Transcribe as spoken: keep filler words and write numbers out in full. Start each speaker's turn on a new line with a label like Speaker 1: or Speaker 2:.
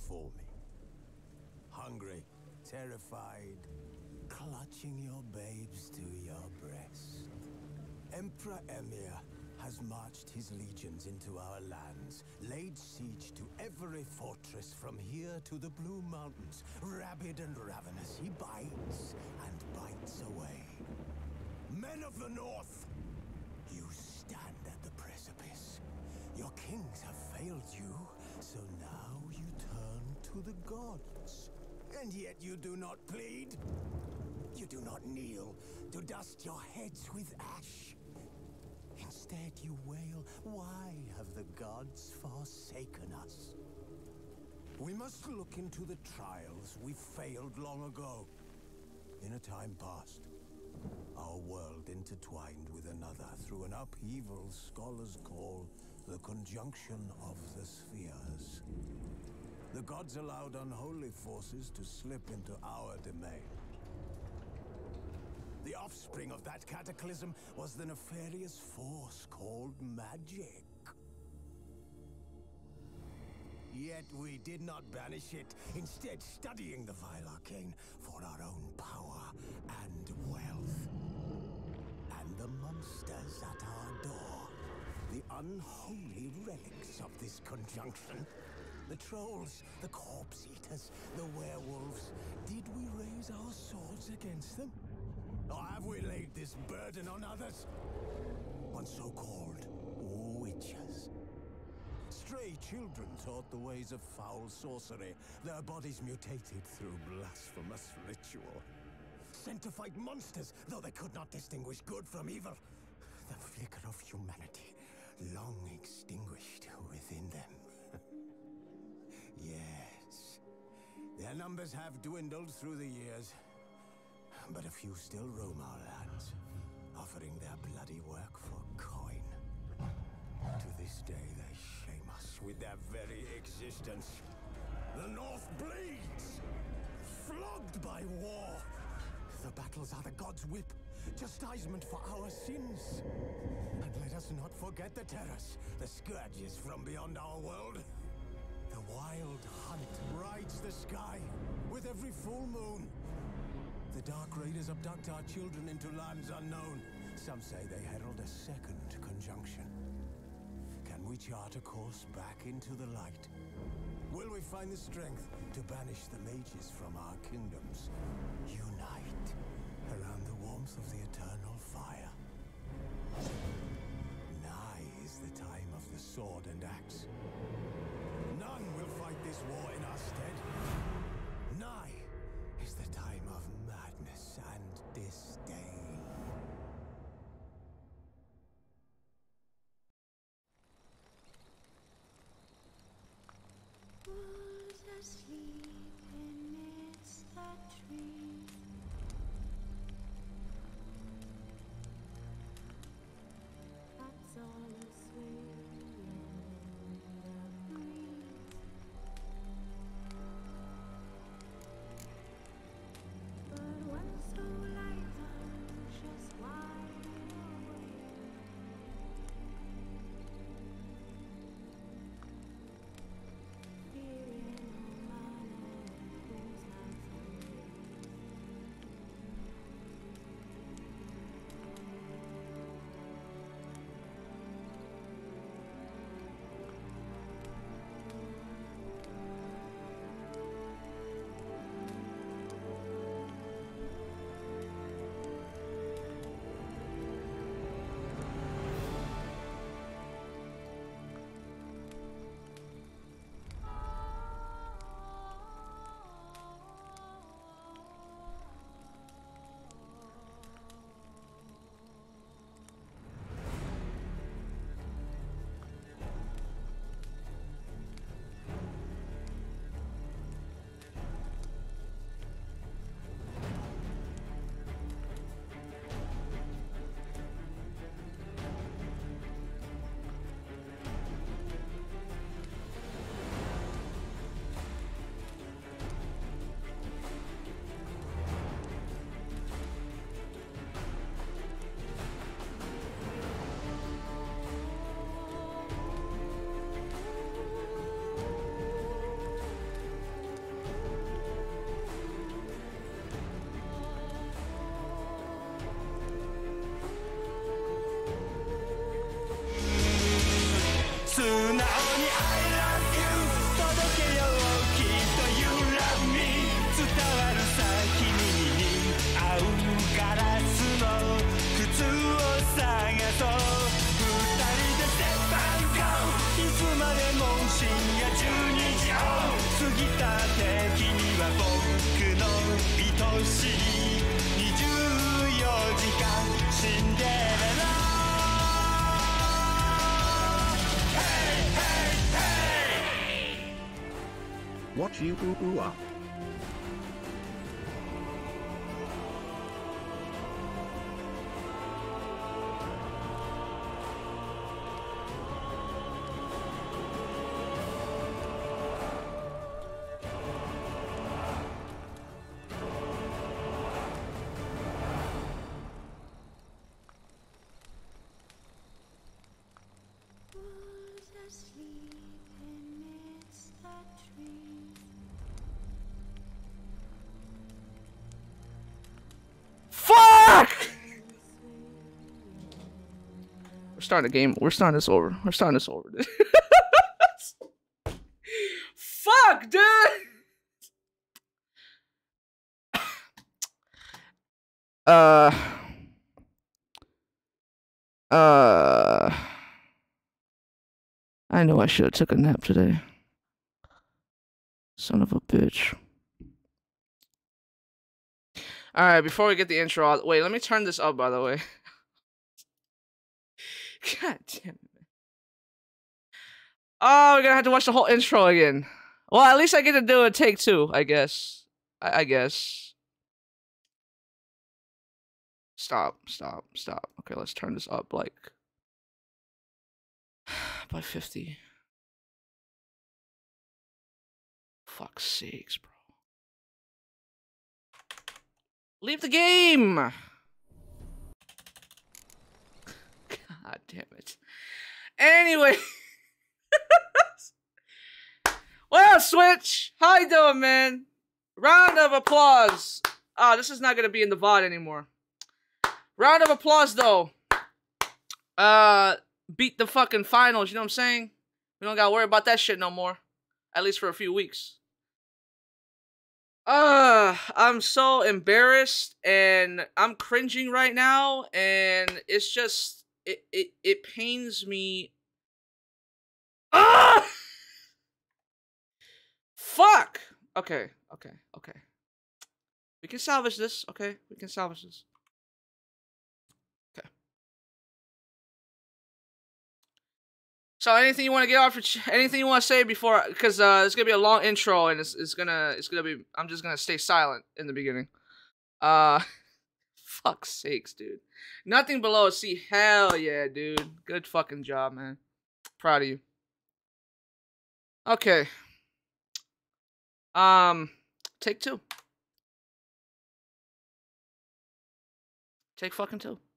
Speaker 1: before me. Hungry, terrified, clutching your babes to your breast. Emperor Emir has marched his legions into our lands, laid siege to every fortress from here to the Blue Mountains. Rabid and ravenous, he bites and bites away. Men of the North, you stand at the precipice. Your kings have failed you, so now you turn to the gods. And yet you do not plead. You do not kneel to dust your heads with ash. Instead you wail, why have the gods forsaken us? We must look into the trials we failed long ago. In a time past, our world intertwined with another through an upheaval scholars call the conjunction of the spheres. The gods allowed unholy forces to slip into our domain. The offspring of that cataclysm was the nefarious force called magic. Yet we did not banish it, instead studying the vile arcane for our own power and wealth. And the monsters at our door, the unholy relics of this conjunction. The trolls, the corpse eaters, the werewolves. Did we raise our swords against them? Or have we laid this burden on others? On so-called witches. Stray children taught the ways of foul sorcery, their bodies mutated through blasphemous ritual. Sent to fight monsters, though they could not distinguish good from evil. The flicker of humanity, long extinguished within them. Yes, their numbers have dwindled through the years. But a few still roam our lands, offering their bloody work for coin. To this day, they shame us with their very existence. The North bleeds, flogged by war. The battles are the gods' whip, chastisement for our sins. And let us not forget the terrors, the scourges from beyond our world. The wild hunt rides the sky with every full moon. The Dark Raiders abduct our children into lands unknown. Some say they herald a second conjunction. Can we chart a course back into the light? Will we find the strength to banish the mages from our kingdoms? Unite around the warmth of the eternal fire. Nigh is the time of the sword and axe. None will fight this war in our stead. Nigh is the time of madness and disdain.
Speaker 2: Wolves asleep amidst the trees. That's all asleep in the breeze. But one so light, anxious, wide awake. Fearing no man whose hands are
Speaker 3: ぎた敵には僕の愛しいにじゅうよじかんシンデレラ Hey, hey, hey!
Speaker 4: What you ooh ooh ah?
Speaker 2: Who's asleep amidst the trees?
Speaker 5: Fuck! We're starting the game. We're starting this over. We're starting this over, dude. Fuck, dude! Uh... Uh... I know I should have took a nap today. Son of a bitch. Alright, before we get the intro out, wait, let me turn this up, by the way. God damn it, man. Oh, we're gonna have to watch the whole intro again. Well, at least I get to do a take two, I guess. I, I guess. Stop, stop, stop. Okay, let's turn this up, like... by fifty. Fuck's sakes, bro. Leave the game! God damn it. Anyway. Well, Switch! How you doing, man? Round of applause. Oh, this is not gonna be in the V O D anymore. Round of applause, though. Uh... Beat the fucking finals, you know what I'm saying? We don't gotta worry about that shit no more. At least for a few weeks. Uh, I'm so embarrassed and I'm cringing right now and it's just, it, it, it pains me. Ah! Fuck! Okay, okay, okay. We can salvage this, okay? We can salvage this. So anything you want to get off? Anything you want to say before? Because uh, it's gonna be a long intro, and it's it's gonna it's gonna be. I'm just gonna stay silent in the beginning. Uh, fuck's sakes, dude. Nothing below a C. Hell yeah, dude. Good fucking job, man. Proud of you. Okay. Um, take two. Take fucking two.